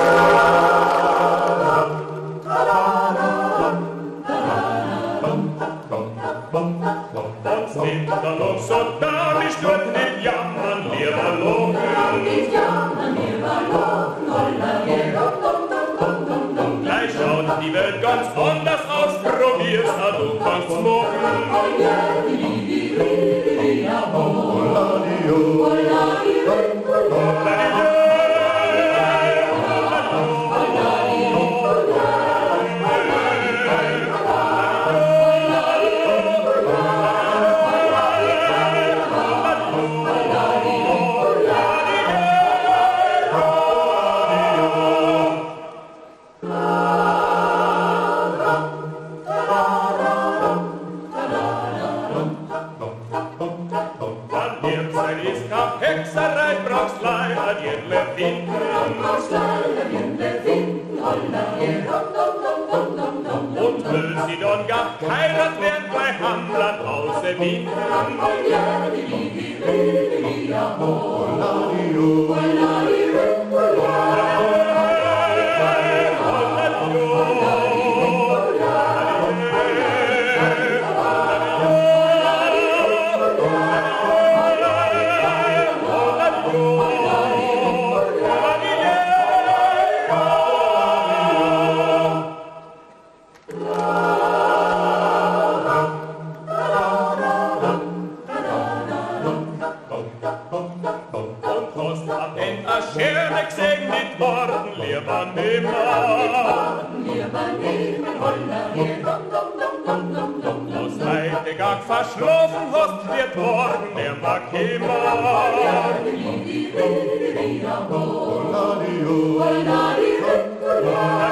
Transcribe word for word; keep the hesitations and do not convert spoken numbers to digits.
Sind da noch so da, ich würd nicht jammern, lieber loben. Nicht jammern, lieber loben, holla, hier, dum, dum, dum, dum. Gleich schaut die Welt ganz anders aus, probier's, na du kannst morgen. Holla, die, die, die, die, ja, holla, die, holla, die, holla, die, Hexerei brauchst leider jedle finden. Brauchst leider jedle finden, holla, hier, dum, dum, dum, dum, dum. Und will sie dann gar heirat werden bei Hamland außer Wien. Holla, die, die, die, die, ja, holla, die, holla, die, holla, die, verschlafen hast, wird morgen der Makema. Holla, die, die, die, die, ja, holla, die, holla, die, holla,